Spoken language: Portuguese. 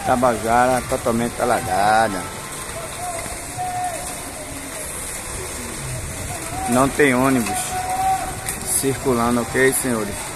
Tabajara totalmente alagada. Não tem ônibus circulando, ok, senhores?